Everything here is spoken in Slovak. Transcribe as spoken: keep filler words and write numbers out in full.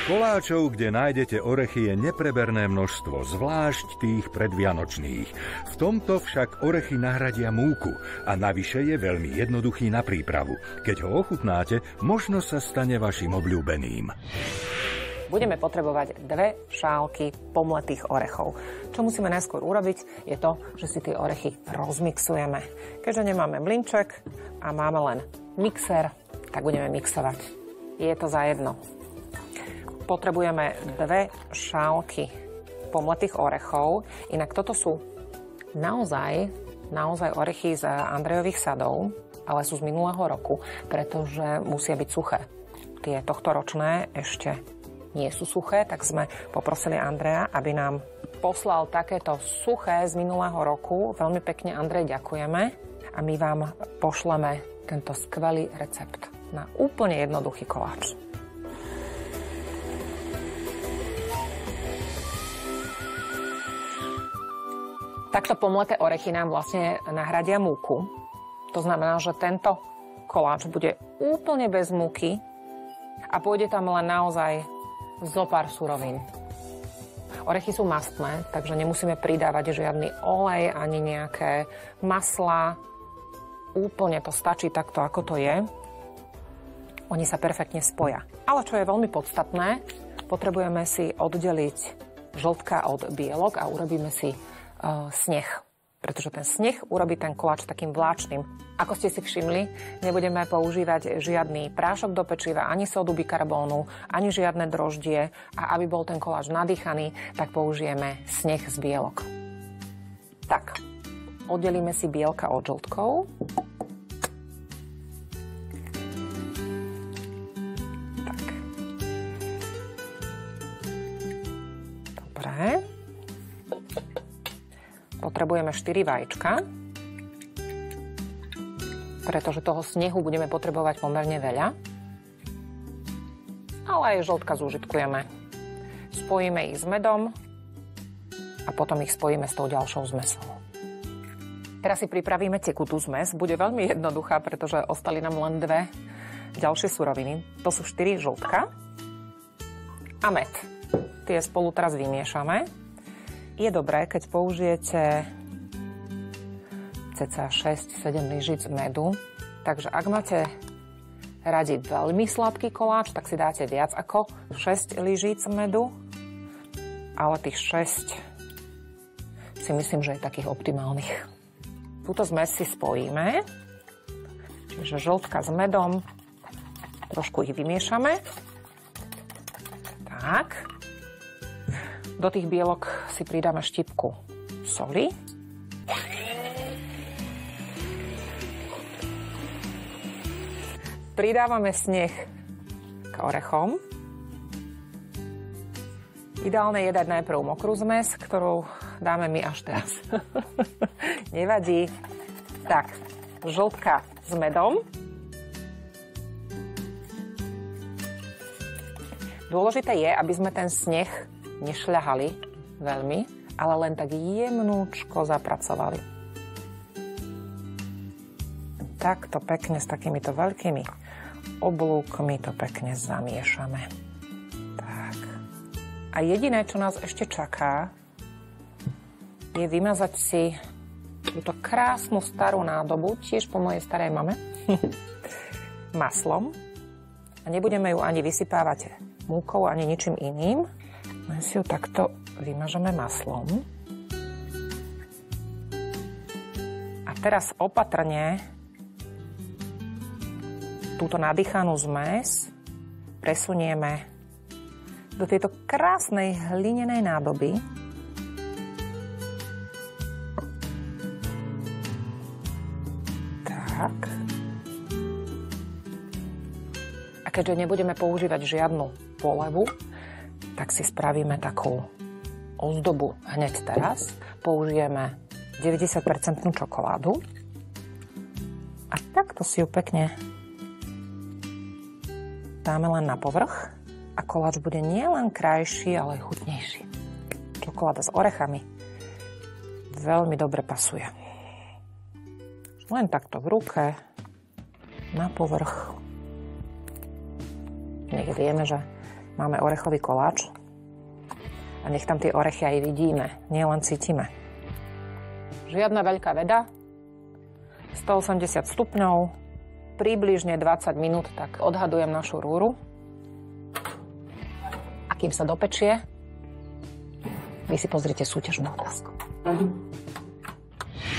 Koláčov, kde nájdete orechy, je nepreberné množstvo, zvlášť tých predvianočných. V tomto však orechy nahradia múku a navyše je veľmi jednoduchý na prípravu. Keď ho ochutnáte, možno sa stane vašim obľúbeným. Budeme potrebovať dve šálky pomletých orechov. Čo musíme najskôr urobiť, je to, že si tie orechy rozmixujeme. Keďže nemáme mlynček a máme len mixer, tak budeme mixovať. Je to za jedno. Potrebujeme dve šálky pomletých orechov. Inak toto sú naozaj, naozaj orechy z Andrejových sadov, ale sú z minulého roku, pretože musia byť suché. Tie tohtoročné ešte nie sú suché, tak sme poprosili Andreja, aby nám poslal takéto suché z minulého roku. Veľmi pekne, Andrej, ďakujeme. A my vám pošleme tento skvelý recept na úplne jednoduchý koláč. Takto pomleté orechy nám vlastne nahradia múku. To znamená, že tento koláč bude úplne bez múky a pôjde tam len naozaj zo pár surovín. Orechy sú mastné, takže nemusíme pridávať žiadny olej ani nejaké maslá. Úplne to stačí takto, ako to je. Oni sa perfektne spoja. Ale čo je veľmi podstatné, potrebujeme si oddeliť žltka od bielok a urobíme si uh, sneh. Pretože ten sneh urobí ten koláč takým vláčnym. Ako ste si všimli, nebudeme používať žiadny prášok do pečiva, ani sódu bikarbónu, ani žiadne droždie. A aby bol ten koláč nadýchaný, tak použijeme sneh z bielok. Tak, oddelíme si bielka od žltkov. Tak. Dobre. Potrebujeme štyri vajíčka, pretože toho snehu budeme potrebovať pomerne veľa. Ale aj žltka zúžitkujeme. Spojíme ich s medom a potom ich spojíme s tou ďalšou zmesou. Teraz si pripravíme tekutú zmes. Bude veľmi jednoduchá, pretože ostali nám len dve ďalšie suroviny. To sú štyri žltka a med. Tie spolu teraz vymiešame. Je dobré, keď použijete cca šesť sedem lyžíc medu. Takže ak máte radi veľmi sladký koláč, tak si dáte viac ako šesť lyžíc medu. Ale tých šesť si myslím, že je takých optimálnych. Túto zmes si spojíme. Čiže žltka s medom. Trošku ich vymiešame. Tak. Do tých bielok si pridáme štipku soli. Pridávame sneh k orechom. Ideálne je dať najprv mokrú zmes, ktorú dáme my až teraz. Nevadí. Tak, žltka s medom. Dôležité je, aby sme ten sneh nešľahali veľmi, ale len tak jemnúčko zapracovali. Takto pekne s takýmito veľkými oblúkmi to pekne zamiešame. Tak. A jediné, čo nás ešte čaká, je vymazať si túto krásnu starú nádobu, tiež po mojej starej mame, maslom. A nebudeme ju ani vysypávať múkou, ani ničím iným. My si ju takto vymažeme maslom. A teraz opatrne túto nadýchanú zmes presunieme do tejto krásnej hlinenej nádoby. Tak. A keďže nebudeme používať žiadnu polevu, tak si spravíme takú ozdobu hneď teraz. Použijeme deväťdesiat percent čokoládu. A takto si ju pekne dáme len na povrch. A koláč bude nielen krajší, ale aj chutnejší. Čokoláda s orechami veľmi dobre pasuje. Len takto v ruke, na povrch. Nech vieme, že máme orechový koláč. A nech tam tie orechy aj vidíme, nielen cítime. Žiadna veľká veda. stoosemdesiat stupňov, približne dvadsať minút, tak odhadujem našu rúru. A kým sa dopečie, vy si pozrite súťažnú otázku.